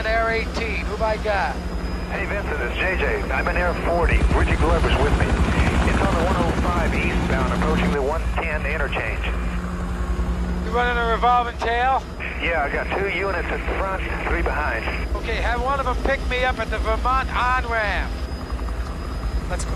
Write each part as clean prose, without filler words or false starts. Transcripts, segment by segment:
in Air 18. Who I got? Hey Vincent, it's JJ. I'm in Air 40. Richie Glover's with me. It's on the 105 eastbound, approaching the 110 interchange. You running a revolving tail? Yeah, I got 2 units in front, 3 behind. Okay, have one of them pick me up at the Vermont on-ramp. Let's go.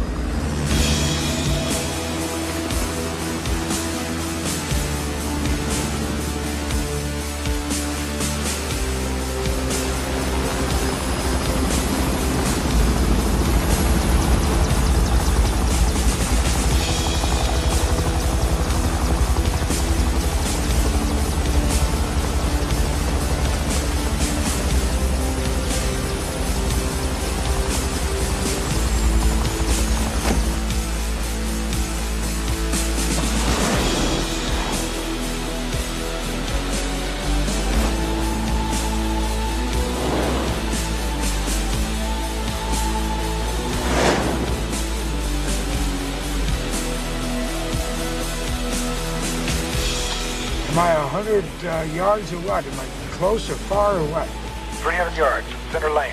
Am I 100 yards or what? Am I close or far or what? 300 yards, center lane.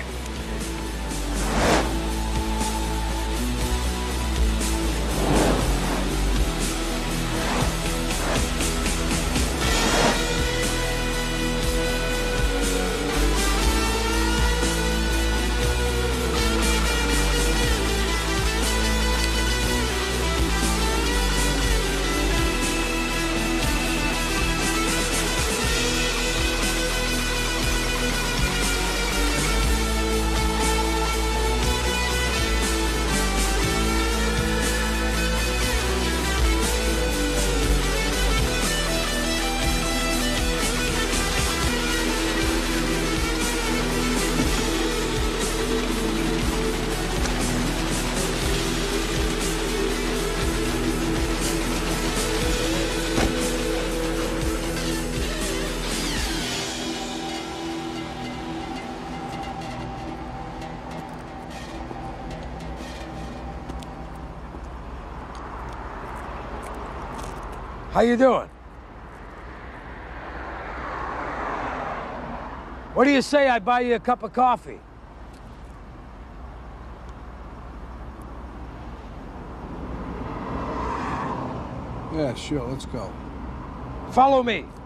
How you doing? What do you say I buy you a cup of coffee? Yeah, sure, let's go. Follow me.